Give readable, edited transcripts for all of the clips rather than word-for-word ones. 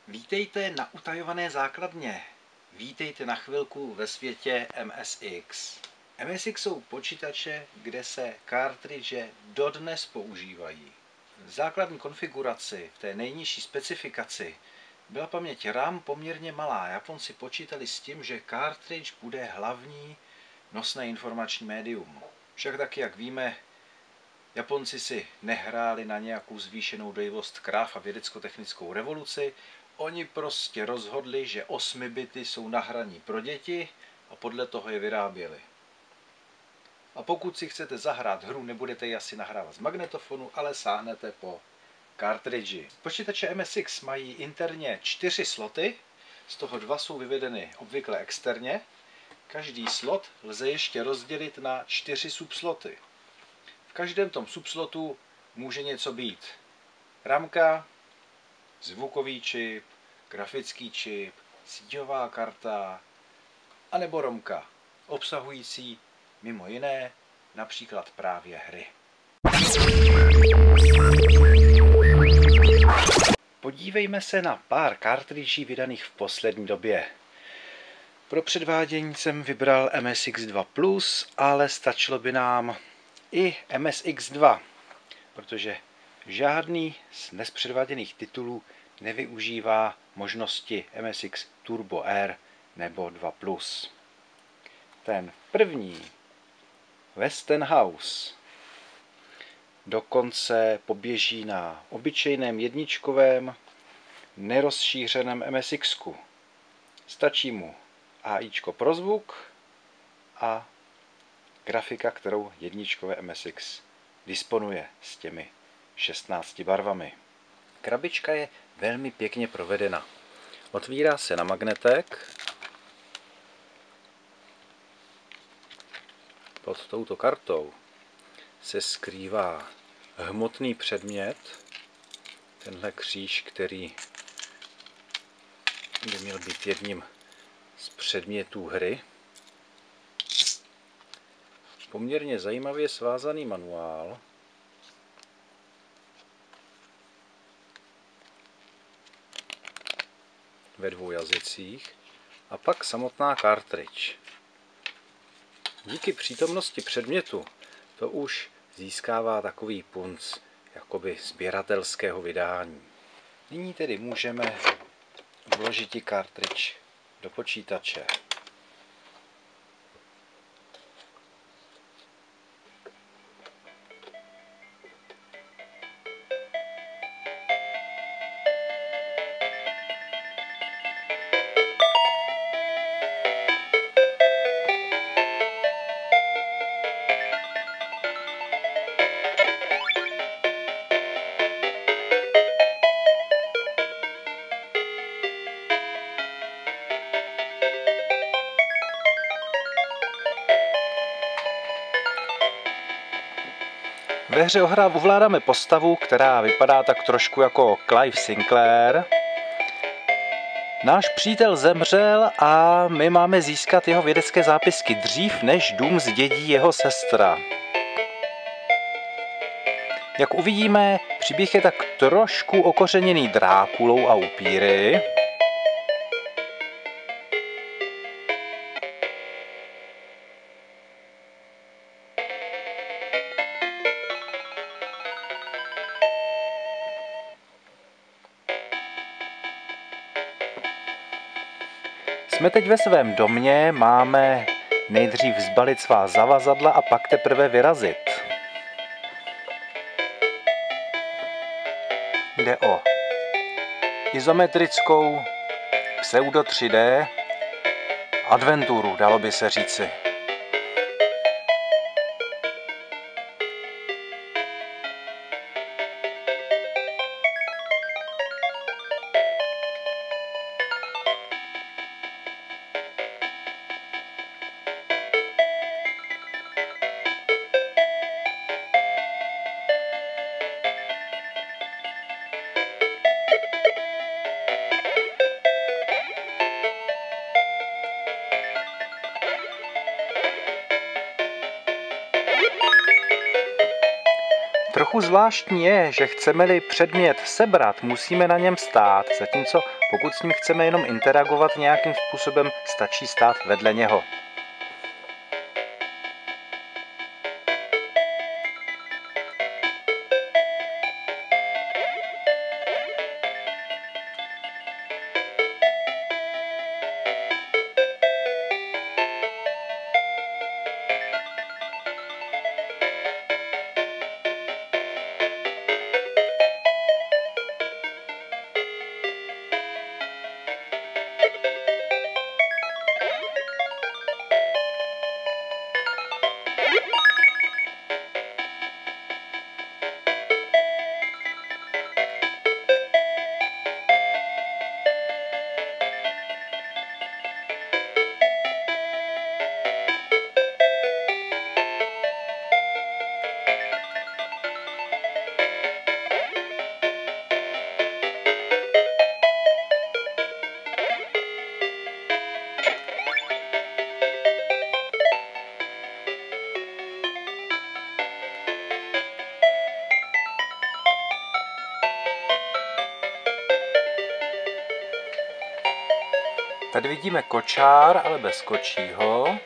Vítejte na utajované základně. Vítejte na chvilku ve světě MSX. MSX jsou počítače, kde se kartridže dodnes používají. V základní konfiguraci, v té nejnižší specifikaci, byla paměť RAM poměrně malá. Japonci počítali s tím, že kartridž bude hlavní nosné informační médium. Však taky, jak víme, Japonci si nehráli na nějakou zvýšenou dojivost kráv a vědecko-technickou revoluci. Oni prostě rozhodli, že 8 bity jsou na hraní pro děti a podle toho je vyráběli. A pokud si chcete zahrát hru, nebudete ji asi nahrávat z magnetofonu, ale sáhnete po kartridži. Počítače MSX mají interně 4 sloty, z toho 2 jsou vyvedeny obvykle externě. Každý slot lze ještě rozdělit na 4 subsloty. V každém tom subslotu může něco být. Ramka, zvukový čip, grafický čip, síťová karta, anebo romka, obsahující mimo jiné například právě hry. Podívejme se na pár kartridží vydaných v poslední době. Pro předvádění jsem vybral MSX 2+, ale stačilo by nám i MSX 2, protože žádný z dnes předváděných titulů nevyužívá možnosti MSX Turbo R nebo 2+. Ten první, Westinghouse, dokonce poběží na obyčejném jedničkovém nerozšířeném MSX-ku. Stačí mu AIčko pro zvuk a grafika, kterou jedničkové MSX disponuje s těmi 16 barvami. Krabička je velmi pěkně provedena. Otvírá se na magnetek. Pod touto kartou se skrývá hmotný předmět, tenhle kříž, který by měl být jedním z předmětů hry. Poměrně zajímavě svázaný manuál. Ve 2 jazycích. A pak samotná kartridž. Díky přítomnosti předmětu to už získává takový punc jakoby sběratelského vydání. Nyní tedy můžeme vložit kartridž do počítače. Ve hře ovládáme postavu, která vypadá tak trošku jako Clive Sinclair. Náš přítel zemřel a my máme získat jeho vědecké zápisky dřív, než dům zdědí jeho sestra. Jak uvidíme, příběh je tak trošku okořeněný Drákulou a upíry. Jsme teď ve svém domě, máme nejdřív zbalit svá zavazadla a pak teprve vyrazit. Jde o izometrickou pseudo 3D adventuru, dalo by se říci. Trochu zvláštní je, že chceme-li předmět sebrat, musíme na něm stát, zatímco pokud s ním chceme jenom interagovat nějakým způsobem, stačí stát vedle něho. Tady vidíme kočár, ale bez kočího.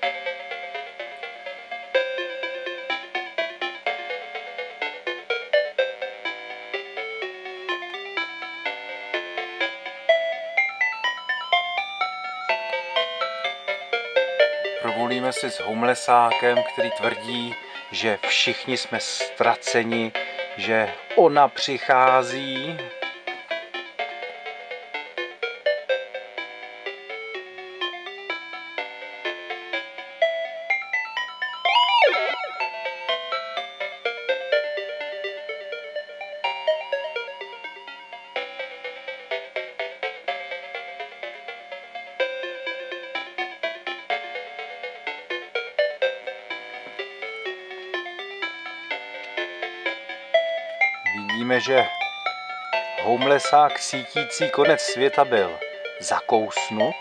Promluvíme si s homelessákem, který tvrdí, že všichni jsme ztraceni, že ona přichází. Vidíme, že homelessák sítící konec světa byl zakousnut.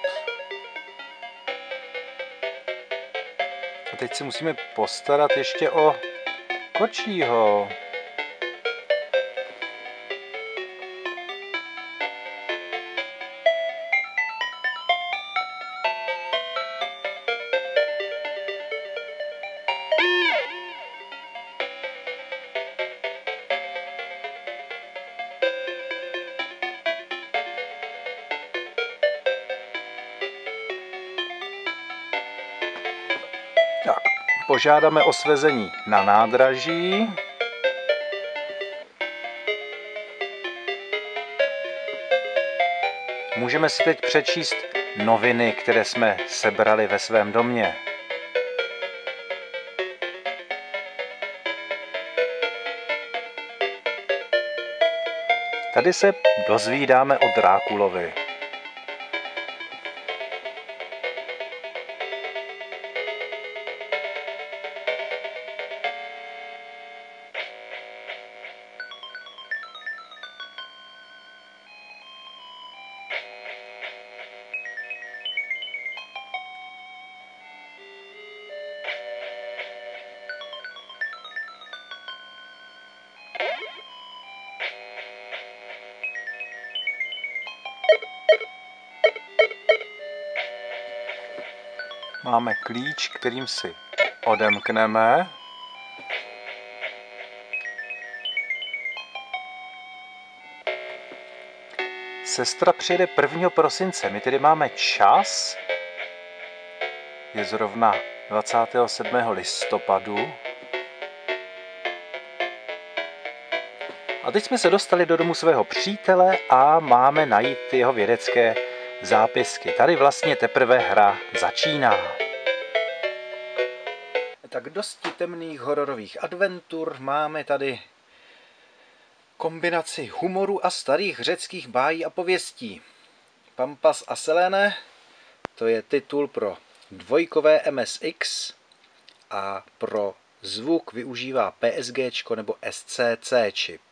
A teď si musíme postarat ještě o kočího. Tak, požádáme o svezení na nádraží. Můžeme si teď přečíst noviny, které jsme sebrali ve svém domě. Tady se dozvídáme o Drákulovi. Máme klíč, kterým si odemkneme. Sestra přijede 1. prosince. My tedy máme čas. Je zrovna 27. listopadu. A teď jsme se dostali do domu svého přítele a máme najít jeho vědecké zápisky. Tady vlastně teprve hra začíná. Tak dosti temných hororových adventur. Máme tady kombinaci humoru a starých řeckých bájí a pověstí. Pampas a Selene, to je titul pro dvojkové MSX a pro zvuk využívá PSG nebo SCC čip.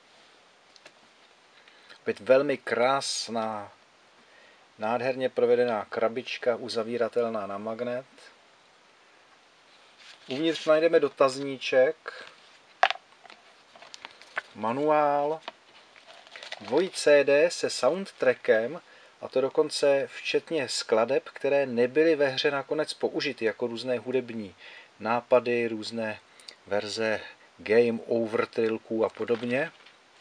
Opět velmi krásná, nádherně provedená krabička uzavíratelná na magnet. Uvnitř najdeme dotazníček. manuál, dvojí CD se soundtrackem, a to dokonce včetně skladeb, které nebyly ve hře nakonec použity, jako různé hudební nápady, různé verze game over trilků a podobně.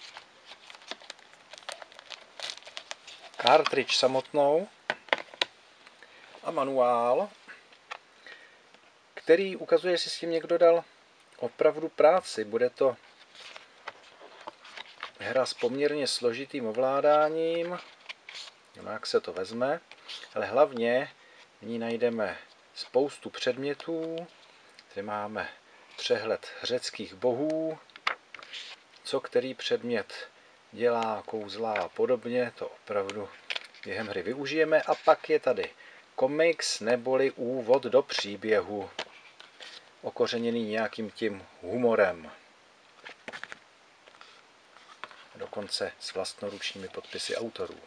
Cartridge samotnou a manuál, který ukazuje, jestli s tím někdo dal opravdu práci. Bude to hra s poměrně složitým ovládáním, jak se to vezme, ale hlavně v ní najdeme spoustu předmětů. Tady máme přehled řeckých bohů, co který předmět dělá, kouzla a podobně, to opravdu během hry využijeme. A pak je tady komiks neboli úvod do příběhu, okořeněný nějakým tím humorem. Dokonce s vlastnoručními podpisy autorů.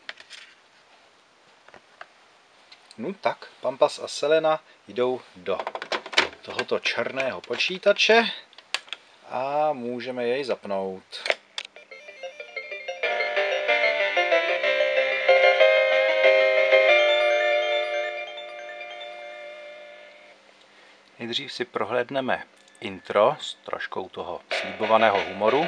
No tak, Pampas a Selena jdou do tohoto černého počítače a můžeme jej zapnout. Nejdřív si prohlédneme intro s troškou toho slibovaného humoru.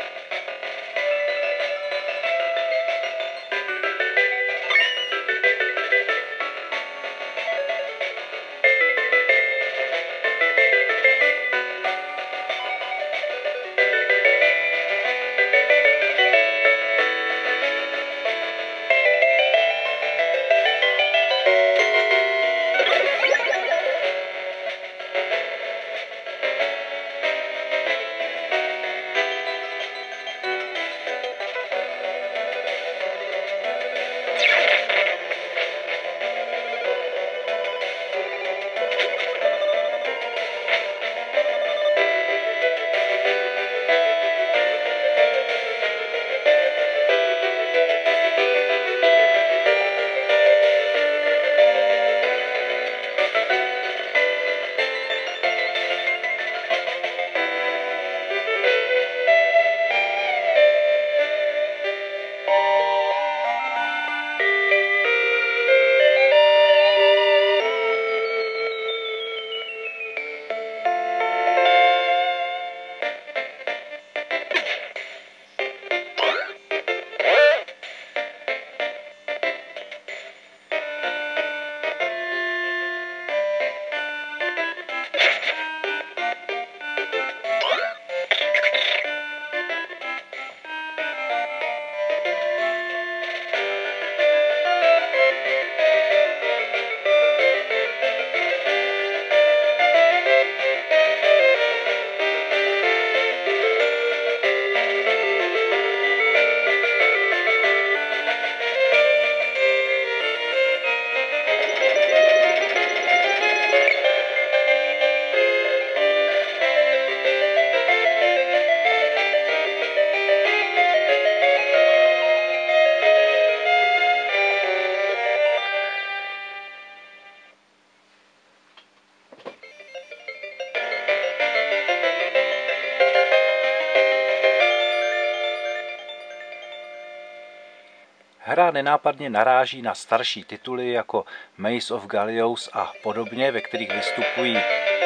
Hra nenápadně naráží na starší tituly jako Maze of Gallios a podobně, ve kterých vystupují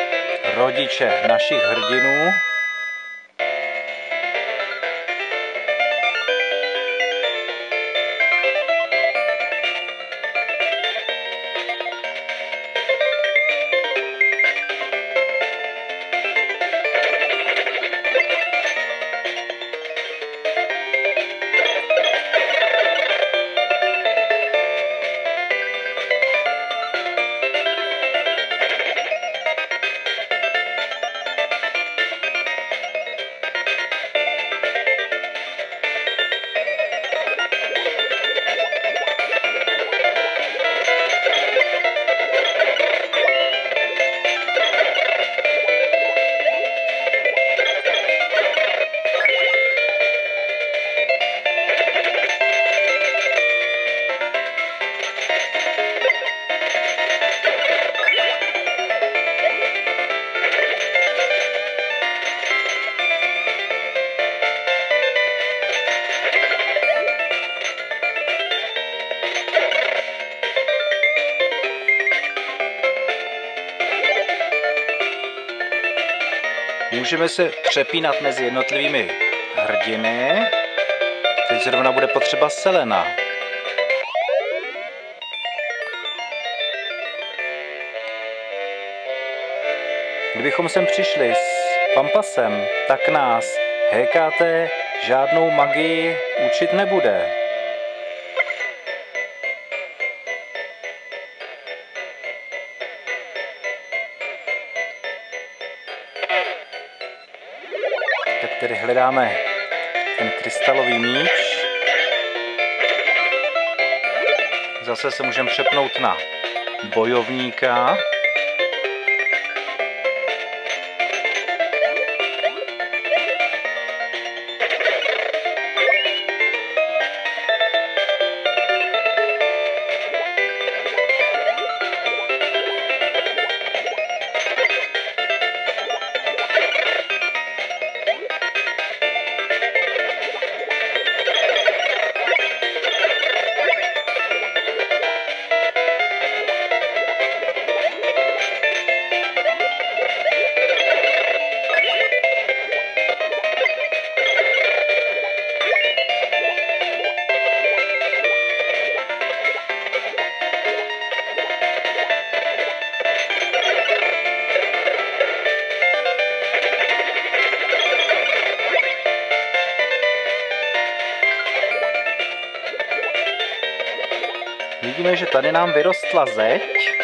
rodiče našich hrdinů. Můžeme se přepínat mezi jednotlivými hrdiny. Teď zrovna bude potřeba Selena. Kdybychom sem přišli s Pampasem, tak nás HKT žádnou magii učit nebude. Tak tedy hledáme ten krystalový míč. Zase se můžeme přepnout na bojovníka. Vidíme, že tady nám vyrostla zeď.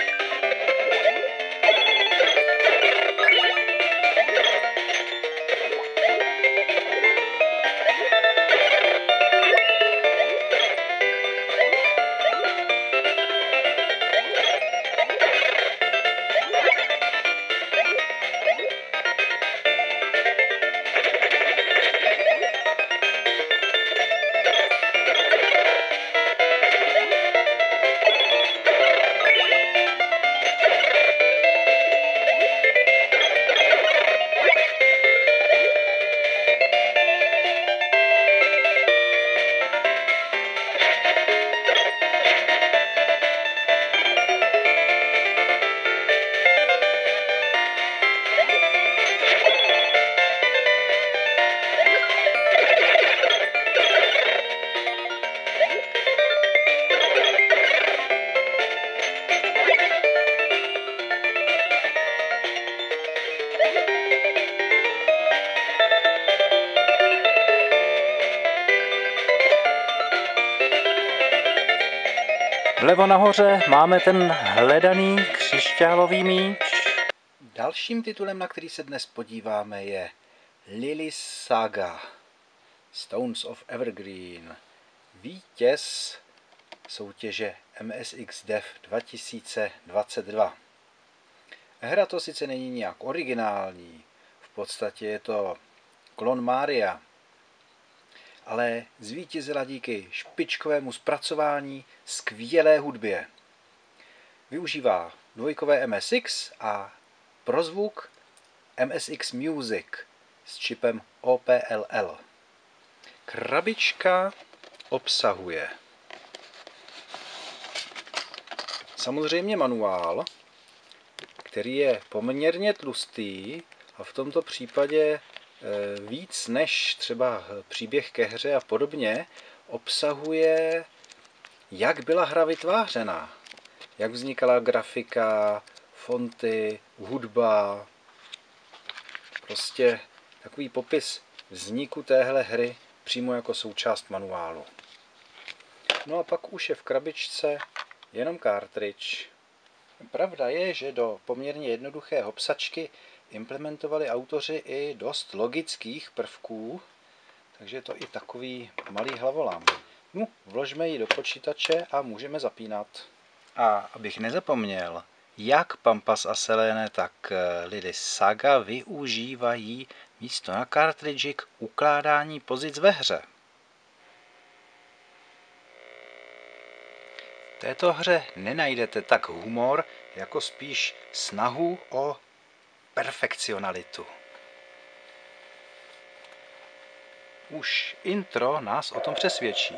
Vlevo nahoře máme ten hledaný křišťálový míč. Dalším titulem, na který se dnes podíváme, je Lily's Saga Stones of Evergreen. Vítěz soutěže MSX Dev 2022. Hra to sice není nějak originální, v podstatě je to klon Maria, ale zvítězila díky špičkovému zpracování, skvělé hudbě. Využívá dvojkové MSX a pro zvuk MSX Music s čipem OPLL. Krabička obsahuje samozřejmě manuál, který je poměrně tlustý a v tomto případě víc než třeba příběh ke hře a podobně obsahuje, jak byla hra vytvářena, jak vznikala grafika, fonty, hudba, prostě takový popis vzniku téhle hry přímo jako součást manuálu. No a pak už je v krabičce jenom cartridge. Pravda je, že do poměrně jednoduché hopsačky implementovali autoři i dost logických prvků, takže je to i takový malý hlavolám. No, vložme ji do počítače a můžeme zapínat. A abych nezapomněl, jak Pampas a Selene, tak Lily's Saga využívají místo na kartridži k ukládání pozic ve hře. V této hře nenajdete tak humor, jako spíš snahu o perfekcionalitu. Už intro nás o tom přesvědčí.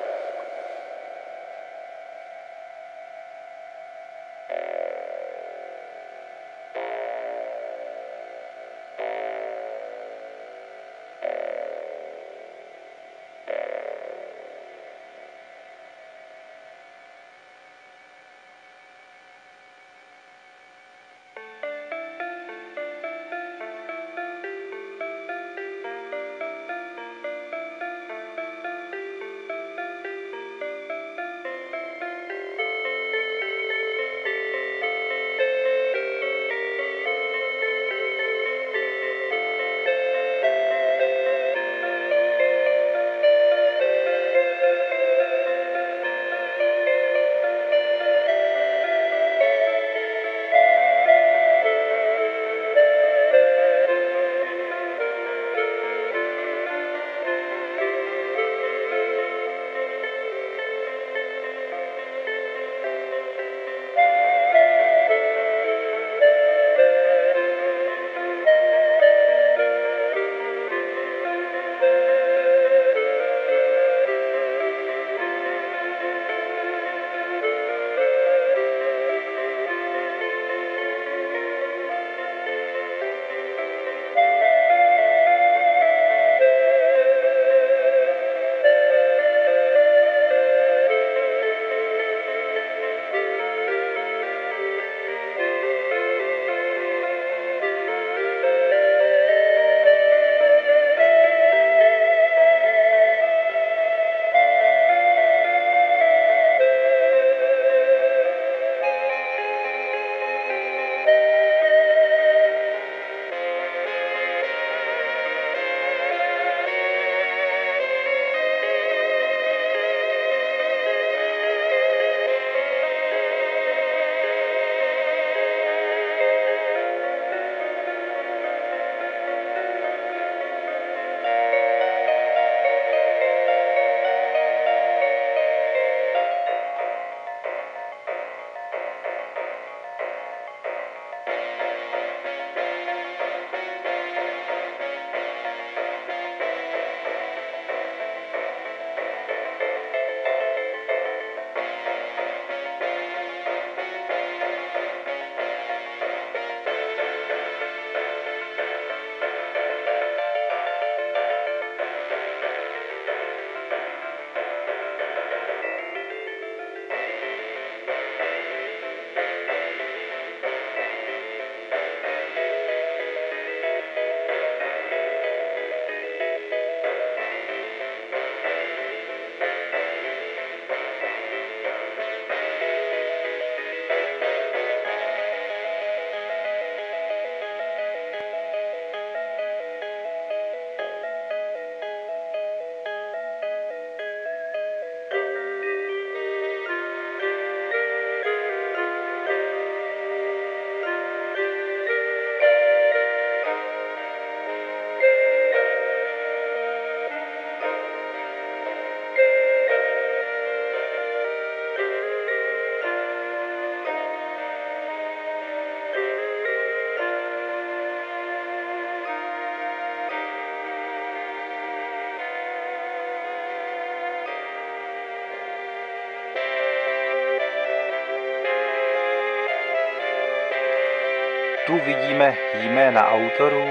Tu vidíme jména autorů.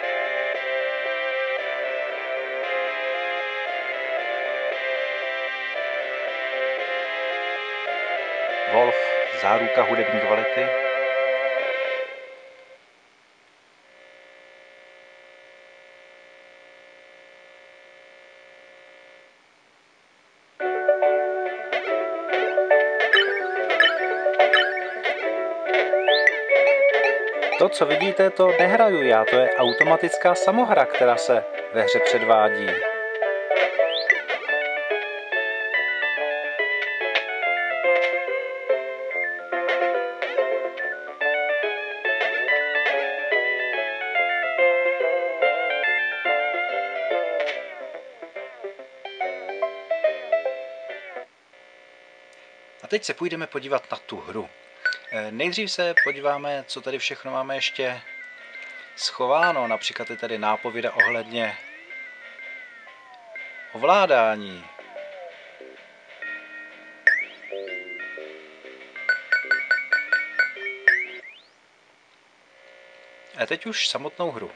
Wolf, záruka hudební kvality. To, co vidíte, to nehraju já, to je automatická samohra, která se ve hře předvádí. A teď se půjdeme podívat na tu hru. Nejdřív se podíváme, co tady všechno máme ještě schováno. Například je tady nápověda ohledně ovládání. A teď už samotnou hru.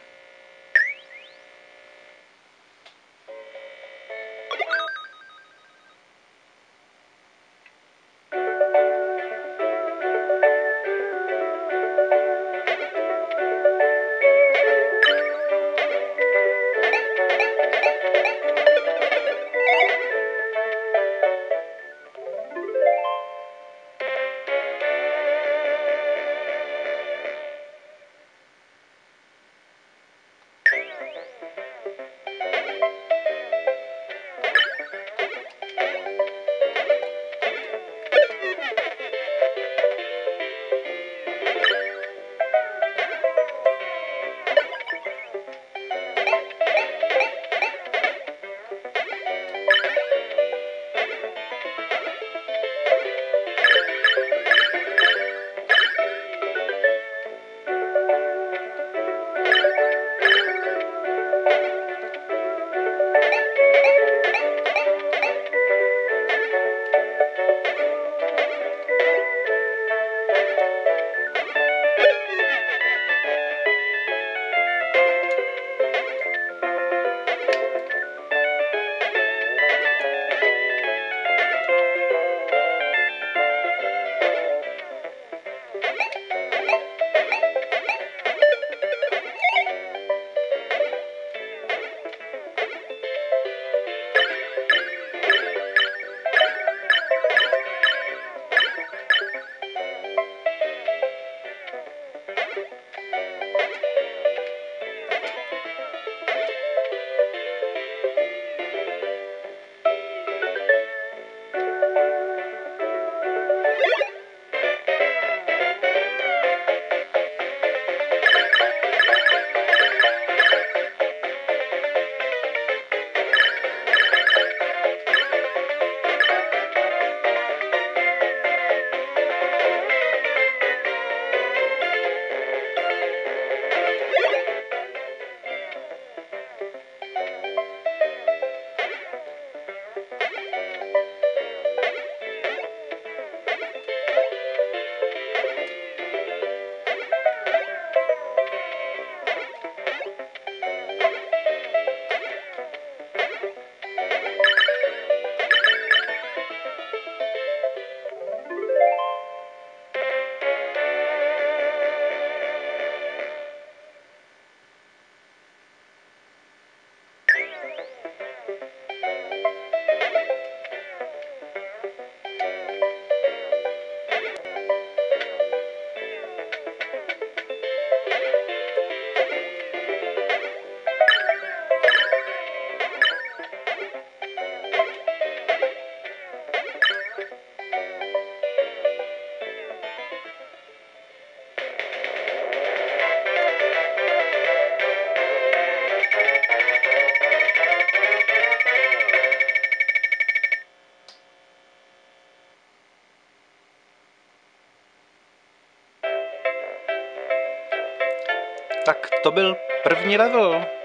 Tak to byl první level.